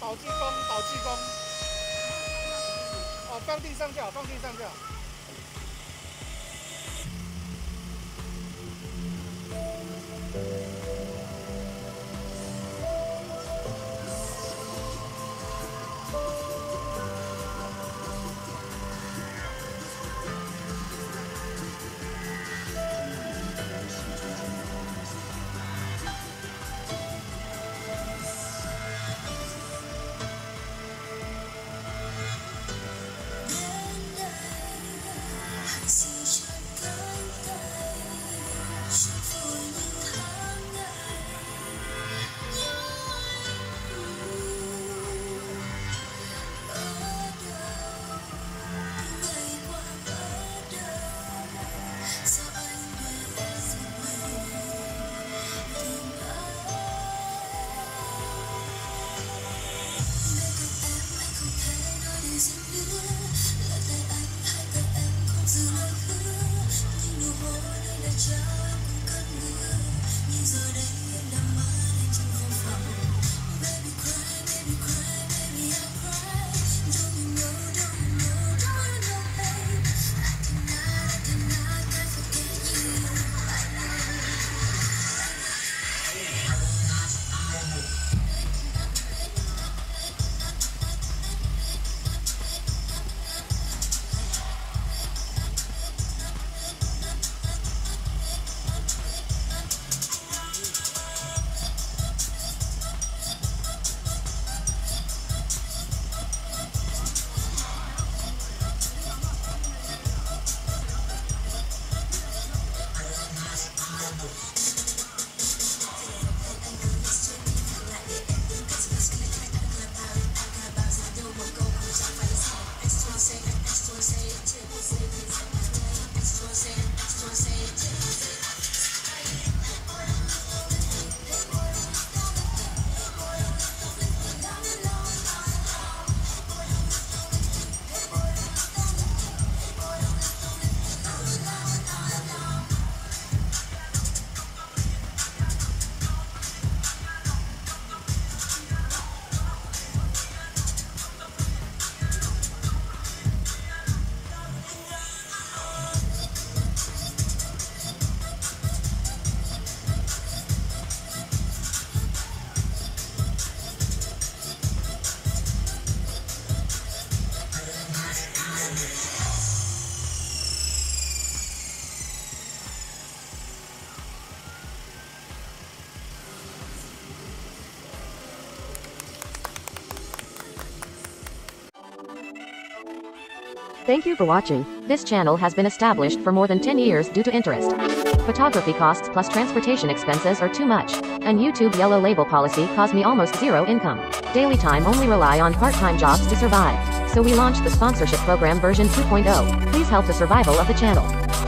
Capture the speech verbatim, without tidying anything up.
导技工，导技工。哦，放地上就好，放地上就好。 Thank you for watching. This channel has been established for more than ten years due to interest. Photography costs plus transportation expenses are too much, and YouTube yellow label policy caused me almost zero income. Daily time only rely on part-time jobs to survive. So we launched the sponsorship program version two point oh. Please help the survival of the channel.